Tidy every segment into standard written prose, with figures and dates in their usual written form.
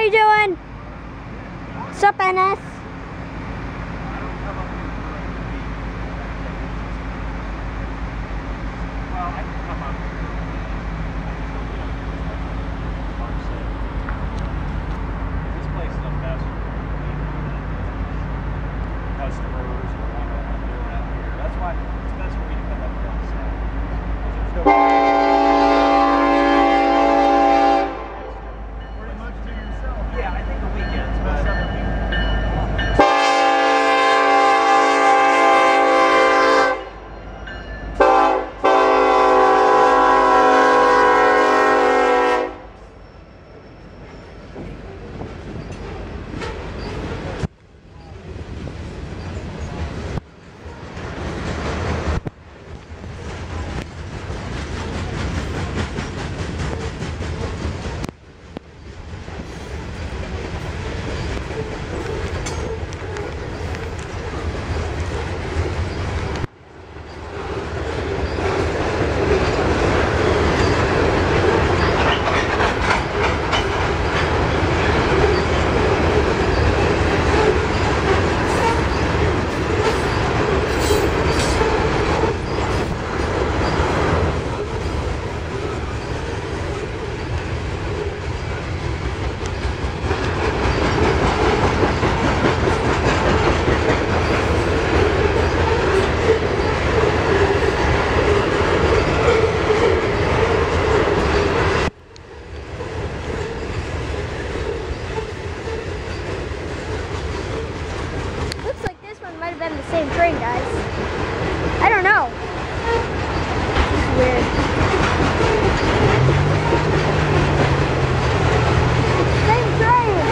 you doing? What's up, NS? Might have been the same train, guys. I don't know. It's weird. Same train.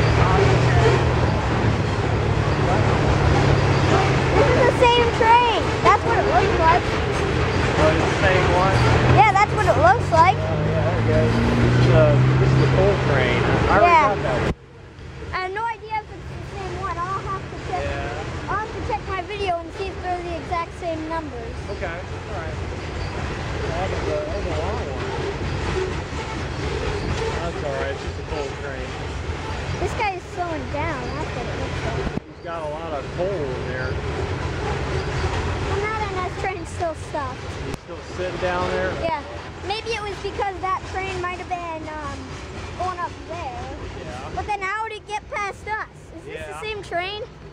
This is the same train. That's what it looks like. Oh, it's the same one? Yeah, that's what it looks like. Oh, yeah, there you go. This is the coal train. I already got that one. I have no idea if it's the same one. I'll have to check. Yeah. I'll have to check my video and see if they're the exact same numbers. Okay, alright. That was a long one. That's alright, it's just a coal train. This guy is slowing down, that's what it looks like. He's got a lot of coal in there. And that NS train's still stopped. He's still sitting down there? Yeah. Maybe it was because that train might have been going up there. Yeah. But then how would it get past us? Is this the same train?